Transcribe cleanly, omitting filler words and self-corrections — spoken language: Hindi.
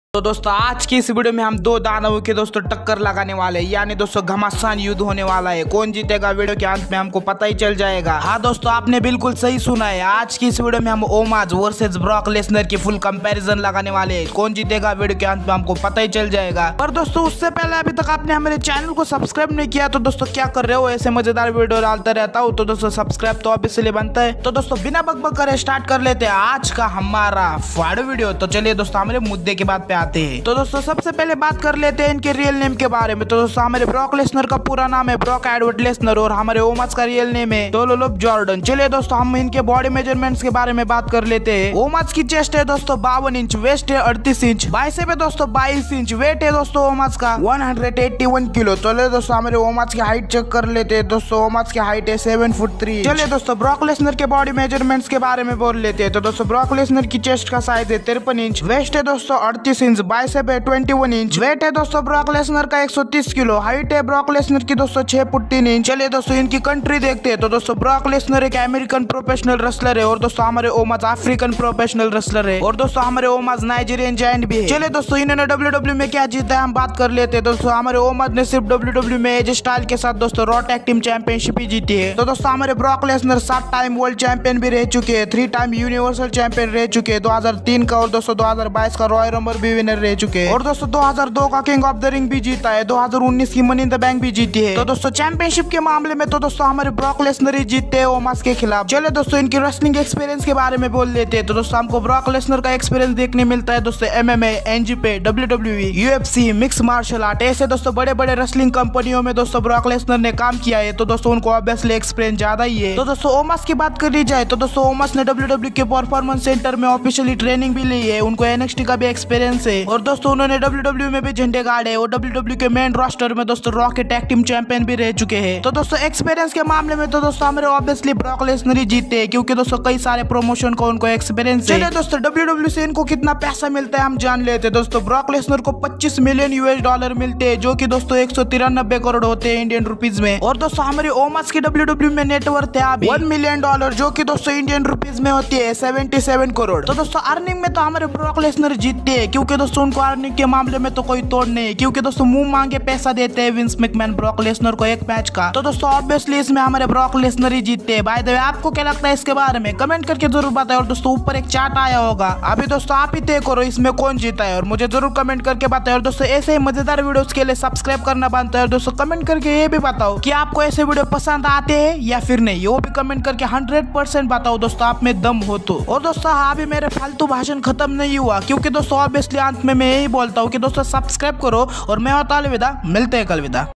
तो दोस्तों आज की इस वीडियो में हम दो दानवों के दोस्तों टक्कर लगाने वाले हैं, यानी दोस्तों घमासान युद्ध होने वाला है। कौन जीतेगा वीडियो के अंत में हमको पता ही चल जाएगा। हाँ दोस्तों, आपने बिल्कुल सही सुना है। आज की इस वीडियो में हम ओमाज वर्सेस ब्रॉक लेसनर की फुल कंपैरिजन लगाने वाले हैं। कौन जीतेगा वीडियो के अंत में हमको पता ही चल जाएगा। पर दोस्तों उससे पहले अभी तक आपने हमारे चैनल को सब्सक्राइब नहीं किया तो दोस्तों क्या कर रहे हो, ऐसे मजेदार वीडियो डालता रहता हूँ तो दोस्तों सब्सक्राइब तो ऑब्वियसली बनता है। तो दोस्तों बिना बकबक करे स्टार्ट कर लेते हैं आज का हमारा फाड़ो वीडियो। तो चलिए दोस्तों हमारे मुद्दे के बाद पे आते हैं। तो दोस्तों सबसे पहले बात कर लेते हैं इनके रियल नेम के बारे में। तो दोस्तों हमारे ब्रॉक लेसनर का पूरा नाम है ब्रॉक एडवर्ड लेसनर और हमारे ओमाज का रियल नेम है डोलोलोप जॉर्डन। चलिए दोस्तों हम इनके बॉडी मेजरमेंट्स के बारे में बात कर लेते हैं। ओमाज की चेस्ट है दोस्तों 52 इंच, वेस्ट है 38 इंच, बाइसेप है दोस्तों 22 इंच, वेट है दोस्तों ओमाज का 181 किलो। चलिए दोस्तों हमारे ओमाज की हाइट चेक कर लेते हैं। दोस्तों ओमाज की हाइट है 7 फुट 3। चलिए दोस्तों ब्रॉक लेसनर के बॉडी मेजरमेंट्स के बारे में बोल लेते हैं। तो दोस्तों ब्रॉक लेसनर की चेस्ट का साइज है 53 इंच, वेस्ट है दोस्तों 38 इंच, बाइसेप है 21 इंच, वेट है दोस्तों ब्रॉक लेसनर का 130 किलो, हाइट है ब्रॉक लेसनर की दोस्तों 6 फुट 3 इंच। चलिए दोस्तों इनकी कंट्री देखते हैं। तो दोस्तों ब्रॉक लेसनर एक अमेरिकन प्रोफेशनल रेसलर है और दोस्तों हमारे ओमाज अफ्रीकन प्रोफेशनल रेसलर है और दोस्तों हमारे ओमाज नाइजीरियन जायंट भी है। चलिए दोस्तों इन्होंने WWE में क्या जीता है हम बात कर लेते हैं। दोस्तों हमारे ओमाज ने सिर्फ WWE में एज स्टाइल के साथ दोस्तों रॉ टैग टीम चैंपियनशिप ही जीती है। तो दोस्तों हमारे Brock Lesnar 7 time world champion भी रह चुके हैं, 3 टाइम यूनिवर्सल चैंपियन रह चुके हैं, 2003 का और दोस्तों 2022 का रॉयल रंबल भी विनर रह चुके हैं और दोस्तों 2002 का किंग ऑफ द रिंग भी जीता है, 2019 की मनी इन द बैंक भी जीती है। तो दोस्तों चैंपियनशिप के मामले में तो दोस्तों हमारे ब्रॉक लेसनर ही जीतते हैं ओमाज के खिलाफ। चलिए दोस्तों इनकी रेसलिंग एक्सपीरियंस के बारे में बोल लेते हैं। तो दोस्तों हमको ब्रॉक लेसनर का एक्सपीरियंस देखने मिलता है दोस्तों MMA, NGP, WWE, UFC, mix martial art, ऐसे दोस्तों बड़े बड़े रेसलिंग कंपनियों में दोस्तों ब्रॉक लेसनर ने काम किया है तो दोस्तों उनको ऑब्वियसली एक्सपीरियंस ज्यादा ही है। तो दोस्तों ओमाज की बात करी जाए तो दोस्तों ओमाज ने WWE के परफॉर्मेंस सेंटर में ऑफिशियली ट्रेनिंग भी ली है, उनको NXT का भी एक्सपीरियंस है और दोस्तों उन्होंने WWE में भी झंडे गाड़े और WWE के मेन रोस्टर में दोस्तों रॉ के टैग टीम चैंपियन भी रह चुके हैं। तो दोस्तों एक्सपीरियंस के मामले में तो दोस्तों हमारे ऑब्वियसली ब्रॉक लेसनर ही जीतते हैं क्योंकि दोस्तों कई सारे प्रमोशन को उनको एक्सपीरियंस है। चलिए दोस्तों WWE से इनको कितना पैसा मिलता है हम जान लेते हैं। दोस्तों ब्रॉक लेसनर को 25 मिलियन $US मिलते हैं जो कि दोस्तों 193 करोड़ होते हैं इंडियन रुपीज में और दोस्तों हमारे ओमाज की WWE में नेटवर्थ है अभी $1 मिलियन जो कि दोस्तों इंडियन रुपीज में होती है 77 करोड़। तो दोस्तों अर्निंग में तो हमारे ब्रॉक लेसनर जीतते हैं क्योंकि दोस्तों उनको अर्निंग के मामले में तो कोई तोड़ नहीं है क्योंकि दोस्तों मुंह मांगे पैसा देते हैं विंस मैकमैन ब्रॉक लेसनर को एक मैच का। तो दोस्तों ऑब्वियसली इसमें हमारे ब्रॉक लेसनर ही जीतते हैं। बाय द वे आपको क्या लगता है इसके बारे में कमेंट करके जरूर बताएं और दोस्तों ऊपर एक चार्ट आया होगा, अभी दोस्तों आप ही तय करो इसमें कौन जीता है और मुझे जरूर कमेंट करके बताएं। और दोस्तों ऐसे ही मजेदार वीडियोस के लिए सब्सक्राइब करना बनता है और दोस्तों कमेंट करके ये भी बताओ कि आपको ऐसे वीडियो पसंद आते हैं या फिर नहीं, वो भी कमेंट करके 100% बताओ दोस्तों आप में दम हो तो। और दोस्तों अभी मेरे फालतू भाषण खत्म नहीं हुआ क्योंकि दोस्तों ऑब्वियसली अंत में मैं यही बोलता हूँ कि दोस्तों सब्सक्राइब करो और मैं होता अलविदा, मिलते हैं कल विदा।